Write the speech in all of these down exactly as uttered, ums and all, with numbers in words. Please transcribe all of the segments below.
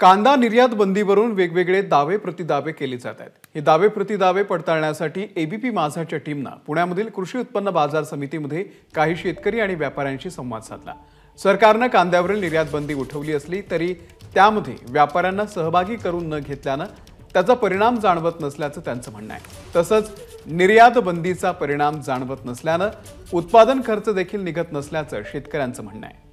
कांदा निर्यात बंदीवरून वेगवेगळे दावे प्रतिदावे केले जात आहेत। हे दावे प्रतिदावे पडताळण्यासाठी एबीपी माझाच्या टीमनं पुण्यामधील कृषी उत्पन्न बाजार समितीमध्ये काही शेतकरी आणि व्यापाऱ्यांशी संवाद साधला। सरकारने कांद्यावरील निर्यात बंदी उठवली असली तरी त्यामध्ये व्यापाऱ्यांना सहभागी करून न घेतल्याने त्याचा परिणाम जाणवत नसल्याचं त्यांचं म्हणणं आहे। तसंच निर्यात बंदीचा परिणाम जाणवत नसल्याने उत्पादन खर्च देखील निघत नसल्याचं शेतकऱ्यांचं म्हणणं आहे।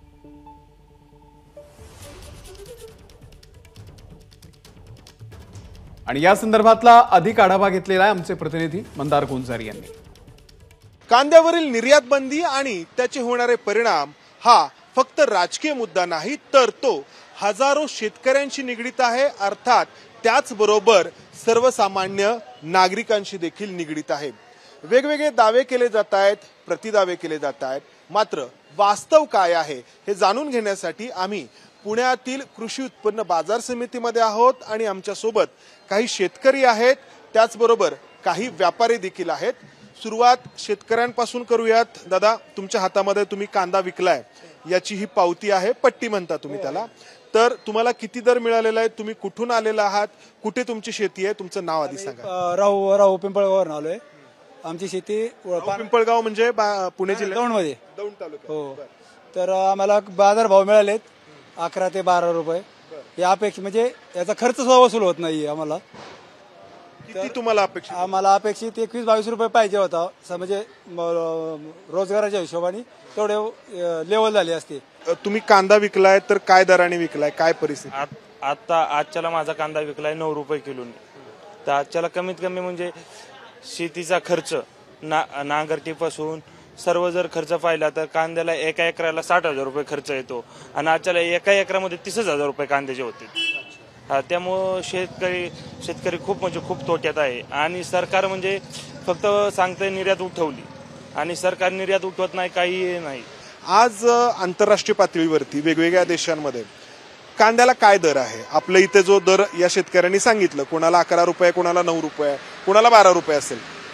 आणि या संदर्भातला अधिक आढावा घेतलेला आहे आमचे प्रतिनिधी मंदार गुंजारी यांनी। कांद्यावरील निर्यात बंदी आणि त्याचे होणारे परिणाम हा फक्त राजकीय मुद्दा नाही, तर तो हजारो शेतकऱ्यांशी निगडित आहे, अर्थात त्याचबरोबर सर्वसामान्य नागरिकांशी देखील निगडित आहे। वेगवेगळे दावे केले जात आहेत, प्रतिदावे केले जात आहेत, मात्र वास्तव काय आहे हे जाणून घेण्यासाठी आम्ही पुण्यातील कृषी उत्पन्न बाजार समितीमध्ये आहोत आणि आमच्या सोबत काही शेतकरी आहेत, त्याचबरोबर काही व्यापारी देखील आहेत। सुरुवात शेतकऱ्यांपासून करूयात। दादा, तुमच्या हातामध्ये तुम्ही कांदा विकलाय, याची ही पावती आहे, पट्टी म्हणता तुम्ही त्याला, तर तुम्हाला किती दर मिळालेला आहे, तुम्ही कुठून आलेला आहात, कुठे तुमची शेती आहे, तुमचं नाव आधी सांगा। राहू राहू पिंपळगाववरून आलोय। आमची शेती पिंपळगाव म्हणजे पुणे जिल्ह्यात दौंडमध्ये, दौंड तालुका। हो, तर आम्हाला बाजार भाव मिळालेत अकरा ते बारा रुपये। या अपेक्षा म्हणजे याचा खर्च सुद्धा वसूल होत नाही आम्हाला। किती तुम्हाला अपेक्षित? आम्हाला अपेक्षित एकवीस बावीस रुपये पाहिजे होता, म्हणजे रोजगाराच्या हिशोबाने तेवढे लेवल झाली असते। तुम्ही कांदा विकलाय तर काय दराने विकलाय, काय परिस्थिती? आता आजच्याला माझा कांदा विकलाय नऊ रुपये किलोने। तर आजच्याला कमीत कमी म्हणजे शेतीचा खर्च ना नांगरटीपासून सर्व जर खर्च पाहिला तर कांद्याला एका एकराला साठ हजार रुपये खर्च येतो आणि आजच्याला एका एकरामध्ये तीस हजार रुपये कांद्याचे होते। हा, त्यामुळं शेतकरी शेतकरी खूप म्हणजे खूप तोट्यात आहे आणि सरकार म्हणजे फक्त सांगतंय निर्यात उठवली आणि सरकार निर्यात उठवत नाही, काही नाही। आज आंतरराष्ट्रीय पातळीवरती वेगवेगळ्या देशांमध्ये कांद्याला काय दर आहे? आपल्या इथे जो दर या शेतकऱ्यांनी सांगितलं, कोणाला अकरा रुपये, कोणाला नऊ रुपये, कोणाला बारा रुपये असेल।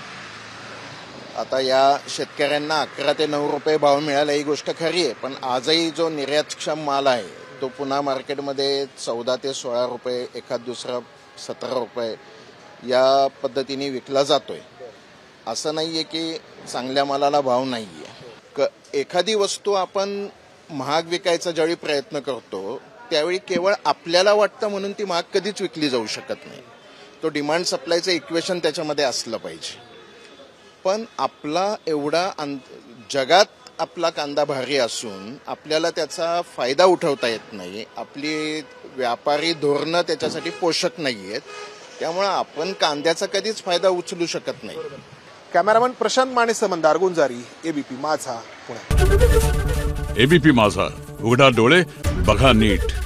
आता या शेतकऱ्यांना अकरा ते नऊ रुपये भाव मिळाला ही गोष्ट खरी आहे, पण आजही जो निर्यातक्षम माल आहे तो पुन्हा मार्केटमध्ये चौदा ते सोळा रुपये, एखाद दुसरा सतरा रुपये या पद्धतीने विकला जातोय। असं नाहीये की चांगल्या मालाला भाव नाहीये। एखादी वस्तू आपण महाग विकायचा ज्यावेळी प्रयत्न करतो त्यावेळी केवळ आपल्याला वाटतं म्हणून ती महाग कधीच विकली जाऊ शकत नाही। तो डिमांड सप्लायचं इक्वेशन त्याच्यामध्ये असलं पाहिजे। पण आपला एवढा जगात आपला कांदा भारी असून आपल्याला त्याचा फायदा उठवता येत नाही, आपली व्यापारी धोरणं त्याच्यासाठी पोषक नाही आहेत, त्यामुळे आपण कांद्याचा कधीच फायदा उचलू शकत नाही। कॅमेरामन प्रशांत मानेसह मंदार गुंजारी, एबीपी माझा, पुणे। एबीपी माझा, उघडा डोळे बघा नीट।